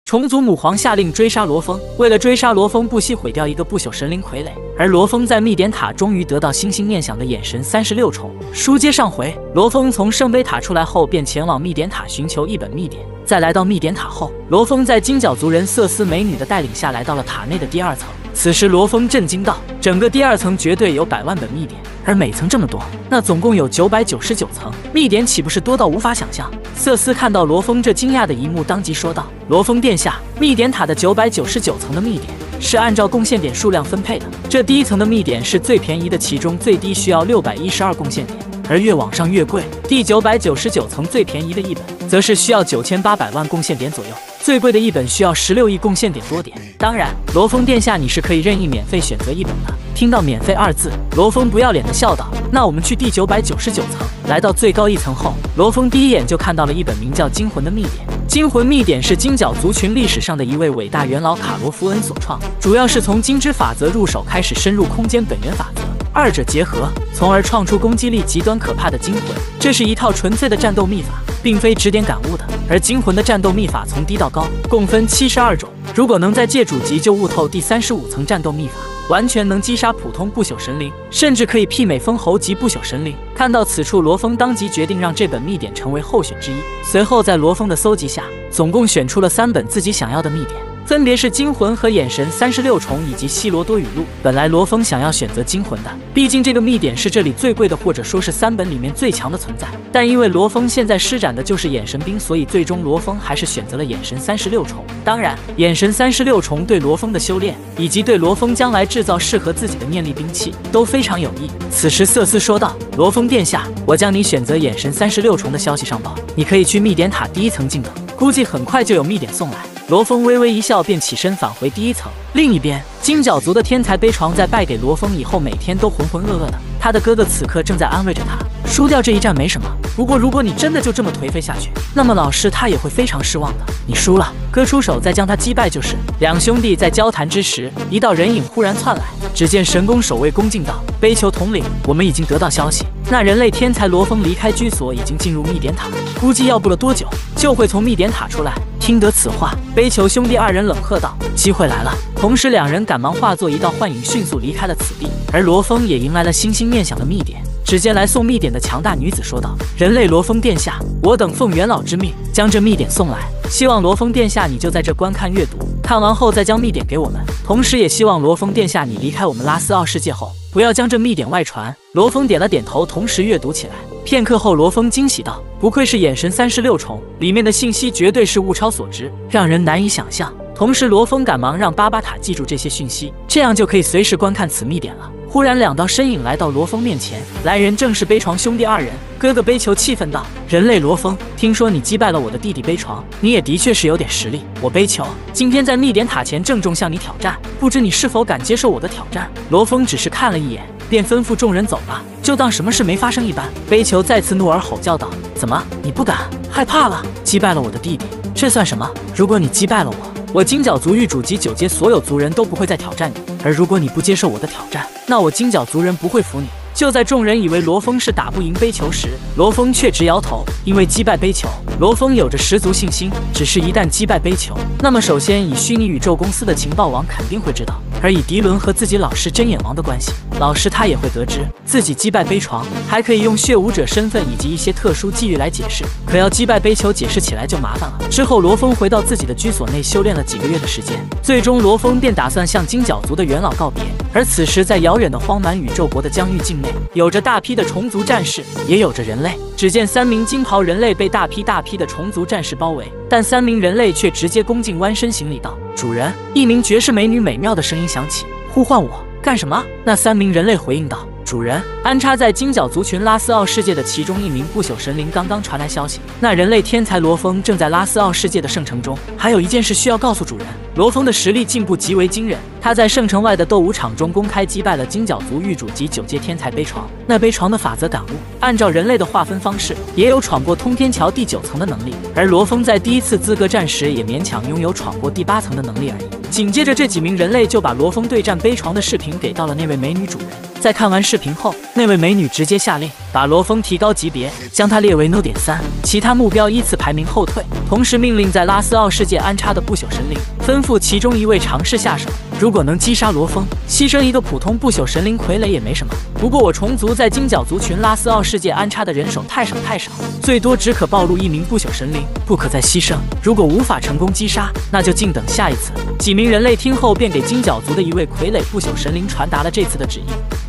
虫族母皇下令追杀罗峰，为了追杀罗峰，不惜毁掉一个不朽神灵傀儡。而罗峰在秘典塔终于得到心心念想的眼神36重。书接上回，罗峰从圣杯塔出来后，便前往秘典塔寻求一本秘典。在来到秘典塔后，罗峰在金角族人瑟斯美女的带领下来到了塔内的第2层。此时罗峰震惊道：整个第2层绝对有100万本秘典，而每层这么多，那总共有999层，秘典岂不是多到无法想象？瑟斯看到罗峰这惊讶的一幕，当即说道：罗峰殿下，秘典塔的999层的秘典是按照贡献点数量分配的，这第1层的秘典是最便宜的，其中最低需要612贡献点，而越往上越贵。第999层最便宜的一本则是需要9800万贡献点左右，最贵的一本需要16亿贡献点多点。当然，罗峰殿下，你是可以任意免费选择一本的。听到免费2字，罗峰不要脸的笑道：那我们去第999层。来到最高1层后，罗峰第一眼就看到了一本名叫惊魂的秘典。惊魂秘典是金角族群历史上的一位伟大元老卡罗夫恩所创，主要是从金之法则入手，开始深入空间本源法则，二者结合，从而创出攻击力极端可怕的惊魂。这是一套纯粹的战斗秘法，并非指点感悟的。而惊魂的战斗秘法从低到高共分72种，如果能在借主级就悟透第35层战斗秘法，完全能击杀普通不朽神灵，甚至可以媲美封侯级不朽神灵。看到此处，罗峰当即决定让这本秘典成为候选之一。随后在罗峰的搜集下，总共选出了3本自己想要的秘典，分别是惊魂和眼神36重以及希罗多语录。本来罗峰想要选择惊魂的，毕竟这个秘典是这里最贵的，或者说是3本里面最强的存在。但因为罗峰现在施展的就是眼神兵，所以最终罗峰还是选择了眼神36重。当然，眼神36重对罗峰的修炼以及对罗峰将来制造适合自己的念力兵器都非常有益。此时瑟斯说道：罗峰殿下，我将你选择眼神36重的消息上报，你可以去秘典塔第1层静等，估计很快就有秘典送来。罗峰微微一笑，便起身返回第1层。另一边，金角族的天才悲怆在败给罗峰以后，每天都浑浑噩噩的。他的哥哥此刻正在安慰着他，输掉这一战没什么，不过如果你真的就这么颓废下去，那么老师他也会非常失望的。你输了，哥出手再将他击败就是。两兄弟在交谈之时，一道人影忽然窜来，只见神宫守卫恭敬道：悲求统领，我们已经得到消息，那人类天才罗峰离开居所，已经进入秘典塔，估计要不了多久就会从秘典塔出来。听得此话，悲求兄弟2人冷喝道：机会来了！同时2人赶忙化作一道幻影，迅速离开了此地。而罗峰也迎来了心心念想的秘典。只见来送秘典的强大女子说道：人类罗峰殿下，我等奉元老之命将这秘典送来，希望罗峰殿下你就在这观看阅读，看完后再将秘典给我们，同时也希望罗峰殿下你离开我们拉斯奥世界后，不要将这秘典外传。罗峰点了点头，同时阅读起来。片刻后，罗峰惊喜道：不愧是眼神36重，里面的信息绝对是物超所值，让人难以想象。同时罗峰赶忙让巴巴塔记住这些讯息，这样就可以随时观看此秘典了。忽然2道身影来到罗峰面前，来人正是悲怆兄弟2人。哥哥悲求气愤道：人类罗峰，听说你击败了我的弟弟悲怆，你也的确是有点实力，我悲求今天在秘典塔前郑重向你挑战，不知你是否敢接受我的挑战？罗峰只是看了一眼，便吩咐众人走吧，就当什么事没发生一般。悲求再次怒耳吼叫道：怎么你不敢害怕了？击败了我的弟弟，这算什么？如果你击败了我金角族域主级9阶所有族人都不会再挑战你，而如果你不接受我的挑战，那我金角族人不会服你。就在众人以为罗峰是打不赢悲求时，罗峰却直摇头，因为击败悲求，罗峰有着十足信心。只是一旦击败悲求，那么首先以虚拟宇宙公司的情报网肯定会知道，而以迪伦和自己老师针眼王的关系，老师他也会得知自己击败悲怆，还可以用血武者身份以及一些特殊际遇来解释。可要击败悲求解释起来就麻烦了。之后罗峰回到自己的居所内修炼了几个月的时间，最终罗峰便打算向金角族的元老告别。而此时在遥远的荒蛮宇宙国的疆域境内，有着大批的虫族战士，也有着人类。只见3名金袍人类被大批的虫族战士包围，但3名人类却直接恭敬弯身行礼道：主人。一名绝世美女美妙的声音响起，呼唤我干什么？那3名人类回应道：主人，安插在金角族群拉斯奥世界的其中一名不朽神灵刚刚传来消息，那人类天才罗峰正在拉斯奥世界的圣城中，还有一件事需要告诉主人。罗峰的实力进步极为惊人， 他在圣城外的斗舞场中公开击败了金角族狱主及9阶天才悲床。那悲床的法则感悟，按照人类的划分方式，也有闯过通天桥第9层的能力，而罗峰在第1次资格战时也勉强拥有闯过第8层的能力而已。紧接着，这几名人类就把罗峰对战悲床的视频给到了那位美女主人。在看完视频后，那位美女直接下令把罗峰提高级别，将他列为 No.3， 其他目标依次排名后退，同时命令在拉斯奥世界安插的不朽神灵，吩咐其中一位尝试下手。如果能击杀罗峰，牺牲一个普通不朽神灵傀儡也没什么。不过我虫族在金角族群拉斯奥世界安插的人手太少，最多只可暴露1名不朽神灵，不可再牺牲。如果无法成功击杀，那就静等下一次。几名人类听后便给金角族的一位傀儡不朽神灵传达了这次的旨意。